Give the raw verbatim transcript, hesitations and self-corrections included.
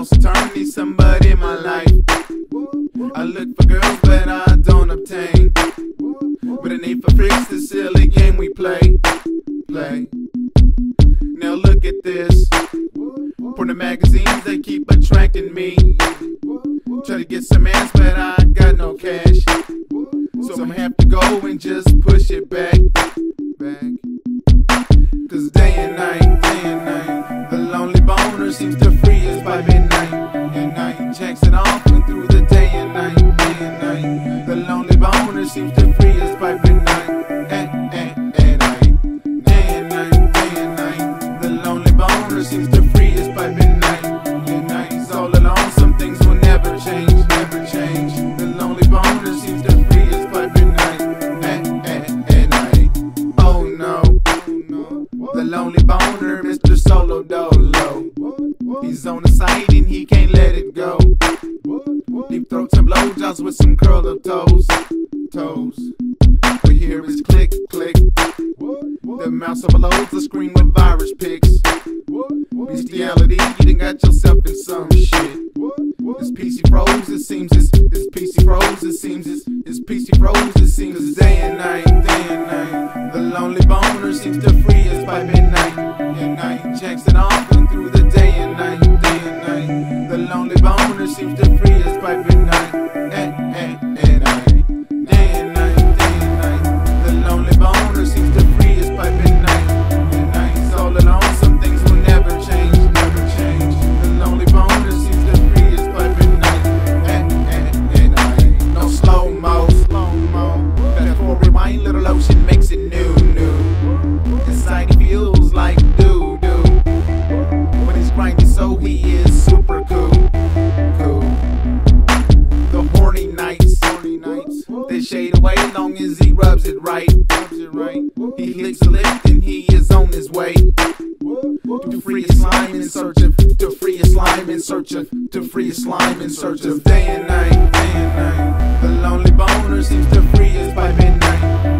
most eternity, somebody in my life. I look for girls, but I don't obtain. But a need for freaks, the silly game we play. Play. Now look at this. Porn magazines, they keep attracting me. Try to get some ass, but I got no cash. So I'm have to go and just push it back. Back. Cause day and night, day and night, the lonely boner seems to free us by midnight. And night checks it off and through the day and night, day and night, the lonely boner seems to free us by midnight. And, and, and night, day and night, day and night, the lonely boner seems to free us by midnight. And nights all alone, some things will never change, never change. The lonely boner seems to free us by midnight. And, and, and night, oh no. The lonely boner, Mister Solo Dolo. He's on the side and he can't let it go. Deep throats and blowjobs with some curled up toes. Toes. We hear his click, click. The mouse overloads the screen with virus pics. Bestiality, you done got yourself in some shit. His P C froze, it seems his, his P C froze, it seems his, his P C froze, it seems his day and night, day and night. The lonely boner seems to free us by midnight. And night checks it off and through the day and night, day and night. The lonely boner seems to free us by midnight. And, and, and night, day and night, day and night. The lonely boner seems to free us by midnight. And nights all alone, some things will never change, never change. The lonely boner seems to free us by midnight. And, and, and night. No slow-mo, slow-mo. Before rewind, little ocean makes it new, new. Inside he feels like doo-doo. When he's grinding so he is super cool, cool. The horny nights, horny nights, they shade away long as he rubs it right, rubs it right. He licks a lick and he is on his way to free his slime in search of, to free his slime in search of, to free his slime in search of day and night, day and night. The lonely boner seems to free us by midnight.